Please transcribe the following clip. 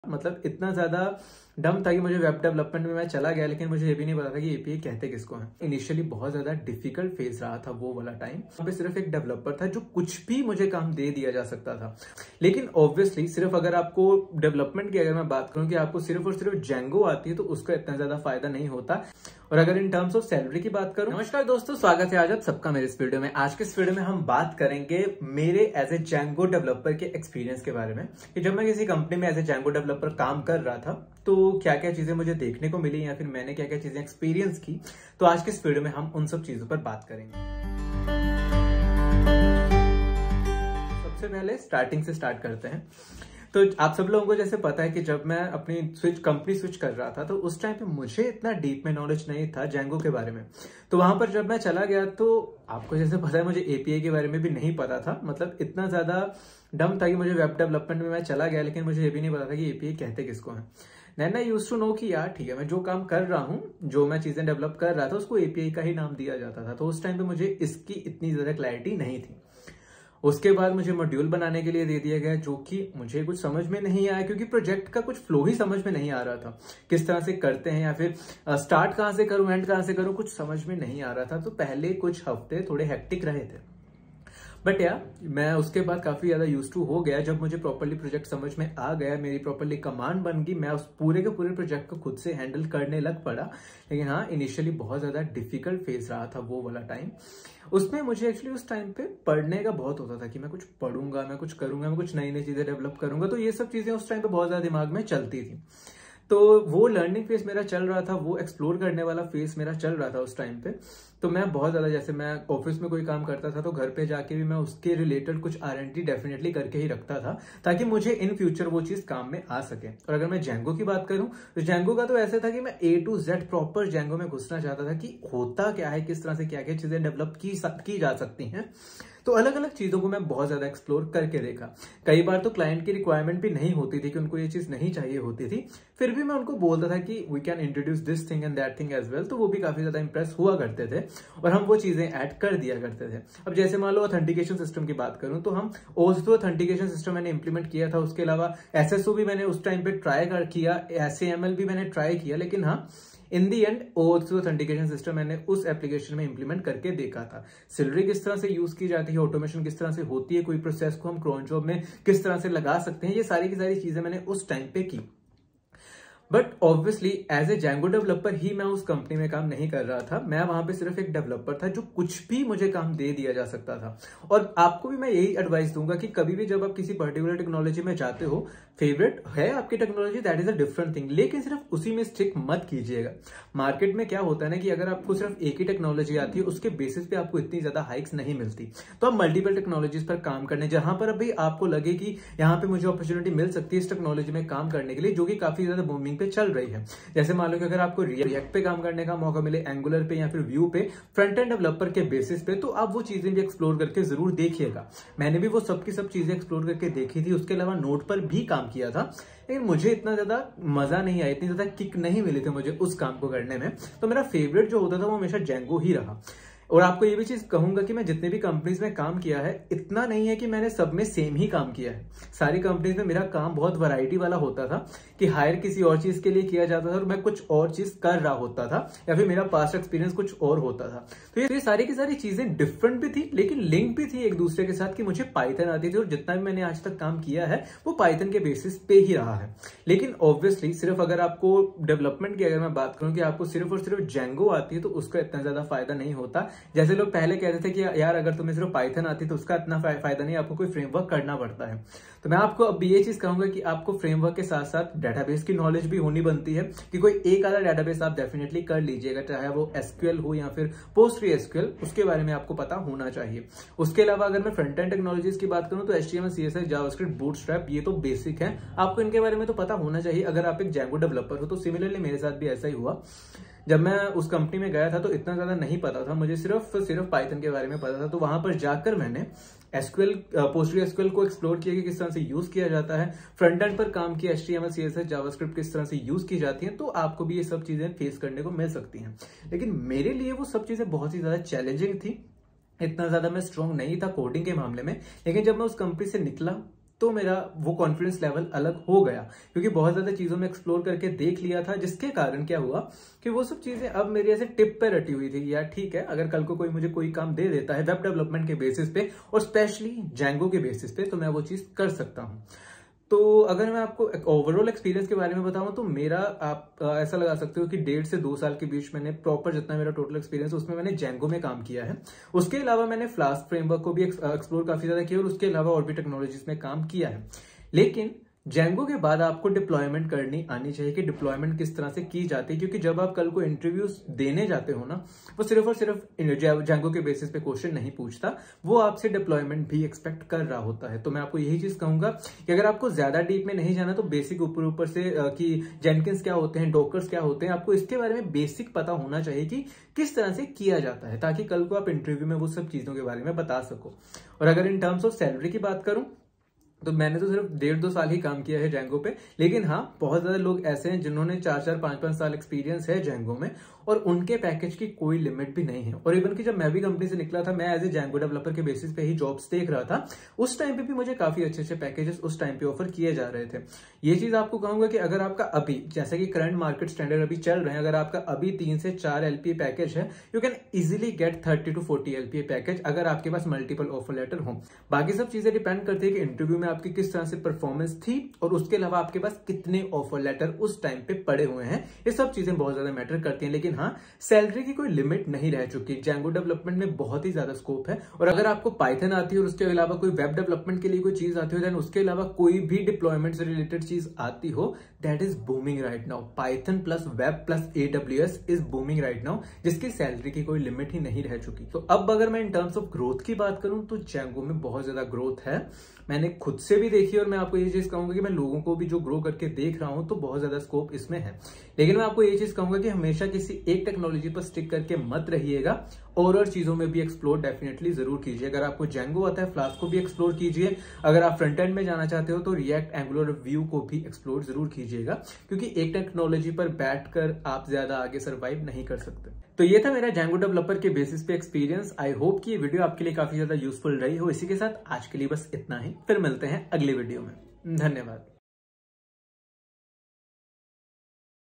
मतलब इतना ज्यादा डम था कि मुझे वेब डेवलपमेंट में मैं चला गया, लेकिन मुझे ये भी नहीं पता था कि एपीआई कहते किसको है। इनिशियली बहुत ज्यादा डिफिकल्ट फेज रहा था वो वाला टाइम। वहां पे सिर्फ एक डेवलपर था जो कुछ भी मुझे काम दे दिया जा सकता था। लेकिन ऑब्वियसली सिर्फ अगर आपको डेवलपमेंट की अगर मैं बात करूं कि आपको सिर्फ और सिर्फ जेंगो आती है तो उसका इतना ज्यादा फायदा नहीं होता। और अगर इन टर्म्स ऑफ सैलरी की बात करूं, नमस्कार दोस्तों, स्वागत है आज आप सबका मेरे इस वीडियो में। आज के इस वीडियो में हम बात करेंगे मेरे एज ए जेंगो डेवलपर के एक्सपीरियंस के बारे में कि जब मैं किसी कंपनी में एज ए जेंगो डेवलपर काम कर रहा था तो क्या क्या चीजें मुझे देखने को मिली या फिर मैंने क्या क्या चीजें एक्सपीरियंस की। तो आज के इस वीडियो में हम उन सब चीजों पर बात करेंगे। सबसे पहले स्टार्टिंग से स्टार्ट करते हैं। तो आप सब लोगों को जैसे पता है कि जब मैं अपनी कंपनी स्विच कर रहा था तो उस टाइम पे मुझे इतना डीप में नॉलेज नहीं था जेंगो के बारे में। तो वहां पर जब मैं चला गया तो आपको जैसे पता है मुझे एपीआई के बारे में भी नहीं पता था। मतलब इतना ज्यादा डम था कि मुझे वेब डेवलपमेंट में मैं चला गया, लेकिन मुझे ये भी नहीं पता था कि एपीआई कहते किसको है। Then I used to know कि यार ठीक है, मैं जो काम कर रहा हूँ, जो मैं चीजें डेवलप कर रहा था उसको एपीआई का ही नाम दिया जाता था। तो उस टाइम पे मुझे इसकी इतनी ज्यादा क्लैरिटी नहीं थी। उसके बाद मुझे मॉड्यूल बनाने के लिए दे दिया गया जो कि मुझे कुछ समझ में नहीं आया, क्योंकि प्रोजेक्ट का कुछ फ्लो ही समझ में नहीं आ रहा था। किस तरह से करते हैं या फिर स्टार्ट कहां से करूं, एंड कहां से करूं, कुछ समझ में नहीं आ रहा था। तो पहले कुछ हफ्ते थोड़े हेक्टिक रहे थे, बट यार मैं उसके बाद काफी ज्यादा यूज टू हो गया। जब मुझे प्रॉपर्ली प्रोजेक्ट समझ में आ गया, मेरी प्रॉपर्ली कमांड बन गई, मैं उस पूरे के पूरे प्रोजेक्ट को खुद से हैंडल करने लग पड़ा। लेकिन हाँ, इनिशियली बहुत ज्यादा डिफिकल्ट फेज रहा था वो वाला टाइम। उसमें मुझे एक्चुअली उस टाइम पे पढ़ने का बहुत होता था कि मैं कुछ पढ़ूंगा, मैं कुछ करूंगा, मैं कुछ नई नई चीजें डेवलप करूंगा। तो ये सब चीजें उस टाइम पे बहुत ज्यादा दिमाग में चलती थी। तो वो लर्निंग फेज मेरा चल रहा था, वो एक्सप्लोर करने वाला फेज मेरा चल रहा था उस टाइम पे। तो मैं बहुत ज्यादा, जैसे मैं ऑफिस में कोई काम करता था तो घर पे जाके भी मैं उसके रिलेटेड कुछ R&D डेफिनेटली करके ही रखता था, ताकि मुझे इन फ्यूचर वो चीज काम में आ सके। और अगर मैं जेंगो की बात करूं तो जेंगो का तो ऐसा था कि मैं A to Z proper Django में घुसना चाहता था कि होता क्या है, किस तरह से क्या क्या चीजें डेवलप की जा सकती हैं। तो अलग अलग चीजों को मैं बहुत ज्यादा एक्सप्लोर करके देखा। कई बार तो क्लाइंट की रिक्वायरमेंट भी नहीं होती थी कि उनको ये चीज नहीं चाहिए होती थी, फिर भी मैं उनको बोलता था कि we can introduce this thing and that thing as well. तो वो भी काफी ज्यादा इंप्रेस हुआ करते थे और हम वो चीजें ऐड कर दिया करते थे। अब जैसे मान लो ऑथेंटिकेशन सिस्टम की बात करूं तो हम OS2 ऑथेंटिकेशन सिस्टम मैंने इंप्लीमेंट किया था। उसके अलावा SSO भी मैंने उस टाइम पे ट्राई किया, SAML भी मैंने ट्राई किया। लेकिन हाँ, in the end OS2 authentication system मैंने उस एप्लीकेशन में इंप्लीमेंट करके देखा था। सिलरी किस तरह से यूज की जाती है, ऑटोमेशन किस तरह से होती है, कोई प्रोसेस को हम क्रोन जॉब में किस तरह से लगा सकते हैं, ये सारी की सारी चीजें मैंने उस टाइम पे की। But obviously as a Django developer ही मैं उस कंपनी में काम नहीं कर रहा था। मैं वहां पे सिर्फ एक डेवलपर था जो कुछ भी मुझे काम दे दिया जा सकता था। और आपको भी मैं यही एडवाइस दूंगा कि कभी भी जब आप किसी पर्टिकुलर टेक्नोलॉजी में जाते हो, फेवरेट है आपकी technology, that is a different thing, लेकिन सिर्फ उसी में स्टिक मत कीजिएगा। मार्केट में क्या होता है ना कि अगर आपको सिर्फ एक ही टेक्नोलॉजी आती है, उसके बेसिस पे आपको इतनी ज्यादा हाइक्स नहीं मिलती। तो आप मल्टीपल टेक्नोलॉजीज पर काम करने, जहां पर अभी आपको लगे कि यहाँ पे मुझे अपॉर्चुनिटी मिल सकती है इस टेक्नोलॉजी में काम करने के लिए, जो कि काफी ज्यादा बूमिंग पे चल रही है। जैसे मान लो कि अगर आपको रिएक्ट पे काम करने का मौका मिले, एंगुलर पे या फिर व्यू पे, फ्रंट एंड डेवलपर के बेसिस पे, तो आप वो चीजें भी एक्सप्लोर करके जरूर देखिएगा। मैंने भी वो सब की सब चीजें एक्सप्लोर करके देखी थी। उसके अलावा नोड पर भी काम किया था, लेकिन मुझे इतना ज्यादा मजा नहीं आया, इतनी ज्यादा किक नहीं मिली थी मुझे उस काम को करने में। तो मेरा फेवरेट जो होता था वो हमेशा जेंगो ही रहा। और आपको ये भी चीज कहूंगा कि मैं जितने भी कंपनीज में काम किया है, इतना नहीं है कि मैंने सब में सेम ही काम किया है। सारी कंपनीज में मेरा काम बहुत वैरायटी वाला होता था कि हायर किसी और चीज के लिए किया जाता था और मैं कुछ और चीज कर रहा होता था, या फिर मेरा पास्ट एक्सपीरियंस कुछ और होता था। तो ये सारी की सारी चीजें डिफरेंट भी थी, लेकिन लिंक भी थी एक दूसरे के साथ कि मुझे पाइथन आती थी और जितना भी मैंने आज तक काम किया है वो पाइथन के बेसिस पे ही रहा है। लेकिन ऑब्वियसली सिर्फ अगर आपको डेवलपमेंट की अगर मैं बात करूं कि आपको सिर्फ और सिर्फ जेंगो आती है तो उसका इतना ज्यादा फायदा नहीं होता। जैसे लोग पहले कहते थे कि यार अगर तुम्हें सिर्फ पाइथन आती तो उसका इतना फायदा नहीं, आपको कोई फ्रेमवर्क करना पड़ता है। तो मैं आपको अब ये चीज कहूंगा कि आपको फ्रेमवर्क के साथ साथ डेटाबेस की नॉलेज भी होनी बनती है कि कोई एक आधा डेटाबेस आप डेफिनेटली कर लीजिएगा, चाहे वो SQL हो या फिर PostgreSQL, उसके बारे में आपको पता होना चाहिए। उसके अलावा अगर मैं फ्रंट एंड टेक्नोलॉजीज की बात करूं तो HTML, CSS, जावास्क्रिप्ट, बूटस्ट्रैप, ये तो बेसिक है, आपको इनके बारे में तो पता होना चाहिए अगर आप एक जेंगो डेवलपर हो। तो सिमिलरली मेरे साथ भी ऐसा ही हुआ। जब मैं उस कंपनी में गया था तो इतना ज्यादा नहीं पता था, मुझे सिर्फ पाइथन के बारे में पता था। तो वहां पर जाकर मैंने SQL, PostgreSQL को एक्सप्लोर किया कि किस तरह से यूज किया जाता है, फ्रंट एंड पर काम किया, HTML, CSS, जावास्क्रिप्ट किस तरह से यूज की जाती है। तो आपको भी ये सब चीजें फेस करने को मिल सकती हैं। लेकिन मेरे लिए वो सब चीजें बहुत ही ज्यादा चैलेंजिंग थी। इतना ज्यादा मैं स्ट्रॉन्ग नहीं था कोडिंग के मामले में। लेकिन जब मैं उस कंपनी से निकला तो मेरा वो कॉन्फिडेंस लेवल अलग हो गया, क्योंकि बहुत ज्यादा चीजों में एक्सप्लोर करके देख लिया था, जिसके कारण क्या हुआ कि वो सब चीजें अब मेरी ऐसे टिप पे रटी हुई थी। यार ठीक है, अगर कल को कोई मुझे कोई काम दे देता है वेब डेवलपमेंट के बेसिस पे और स्पेशली जैंगो के बेसिस पे, तो मैं वो चीज कर सकता हूँ। तो अगर मैं आपको एक ओवरऑल एक्सपीरियंस के बारे में बताऊं तो मेरा आप ऐसा लगा सकते हो कि 1.5 से 2 साल के बीच मैंने प्रॉपर जितना मेरा टोटल एक्सपीरियंस उसमें मैंने जैंगो में काम किया है। उसके अलावा मैंने फ्लास्क फ्रेमवर्क को भी एक्सप्लोर काफी ज्यादा किया और उसके अलावा और भी टेक्नोलॉजीज में काम किया है। लेकिन जैंगो के बाद आपको डिप्लॉयमेंट करनी आनी चाहिए कि डिप्लॉयमेंट किस तरह से की जाती है, क्योंकि जब आप कल को इंटरव्यूज देने जाते हो ना, वो सिर्फ और सिर्फ जैंगो के बेसिस पे क्वेश्चन नहीं पूछता, वो आपसे डिप्लॉयमेंट भी एक्सपेक्ट कर रहा होता है। तो मैं आपको यही चीज कहूंगा कि अगर आपको ज्यादा डीप में नहीं जाना तो बेसिक ऊपर ऊपर से कि जेनकिंस क्या होते हैं, डॉकर्स क्या होते हैं, आपको इसके बारे में बेसिक पता होना चाहिए कि किस तरह से किया जाता है, ताकि कल को आप इंटरव्यू में वो सब चीजों के बारे में बता सको। और अगर इन टर्म्स ऑफ सैलरी की बात करूं तो मैंने तो सिर्फ 1.5-2 साल ही काम किया है जैंगो पे, लेकिन हाँ बहुत ज्यादा लोग ऐसे हैं जिन्होंने 4-4, 5-5 साल एक्सपीरियंस है जैंगो में और उनके पैकेज की कोई लिमिट भी नहीं है। और इवन कि जब मैं भी कंपनी से निकला था, मैं एज ए जैंगो डेवलपर के बेसिस पे ही जॉब्स देख रहा था, उस टाइम पे भी मुझे काफी अच्छे अच्छे पैकेजेस उस टाइम पे ऑफर किए जा रहे थे। ये चीज आपको कहूंगा कि अगर आपका अभी, जैसे कि करंट मार्केट स्टैंडर्ड अभी चल रहे हैं, अगर आपका अभी 3 से 4 LPA पैकेज है, you can easily get 30 to 40 LPA package अगर आपके पास मल्टीपल ऑफर लेटर हो। बाकी सब चीजें डिपेंड करती है कि इंटरव्यू में आपकी किस तरह से परफॉर्मेंस थी और उसके अलावा आपके पास कितने ऑफर लेटर उस टाइम पे पड़े हुए हैं, ये सब चीजें बहुत ज्यादा मैटर करती हैं। लेकिन हाँ, सैलरी की कोई लिमिट नहीं रह चुकी। जैंगो डेवलपमेंट में बहुत ही ज्यादा स्कोप है। और अगर आपको पाइथन आती है और उसके अलावा कोई वेब डेवलपमेंट के लिए कोई चीज आती हो, देन उसके अलावा कोई भी डिप्लॉयमेंट से रिलेटेड चीज आती हो, that is booming right now. Python plus web plus AWS is booming right now, जिसकी सैलरी की कोई लिमिट ही नहीं रह चुकी। तो अब अगर मैं इन टर्म्स ऑफ ग्रोथ की बात करूं तो जैंगो में बहुत ज्यादा ग्रोथ है। मैंने खुद से भी देखी और मैं आपको ये चीज कहूंगा कि मैं लोगों को भी जो ग्रो करके देख रहा हूं, तो बहुत ज्यादा स्कोप इसमें है। लेकिन मैं आपको ये चीज कहूंगा कि हमेशा किसी एक टेक्नोलॉजी पर स्टिक करके मत रहिएगा, और चीजों में भी एक्सप्लोर डेफिनेटली जरूर कीजिए। अगर आपको जैंगो आता है, फ्लास्क को भी एक्सप्लोर कीजिए। अगर आप फ्रंट एंड में जाना चाहते हो तो रिएक्ट, एंगुलर, व्यू को भी एक्सप्लोर जरूर कीजिएगा, क्योंकि एक टेक्नोलॉजी पर बैठकर आप ज्यादा आगे सर्वाइव नहीं कर सकते। तो ये था मेरा जैंगो डेवलपर के बेसिस पे एक्सपीरियंस। आई होप कि ये वीडियो आपके लिए काफी ज्यादा यूजफुल रही हो। इसी के साथ आज के लिए बस इतना ही, फिर मिलते हैं अगली वीडियो में। धन्यवाद।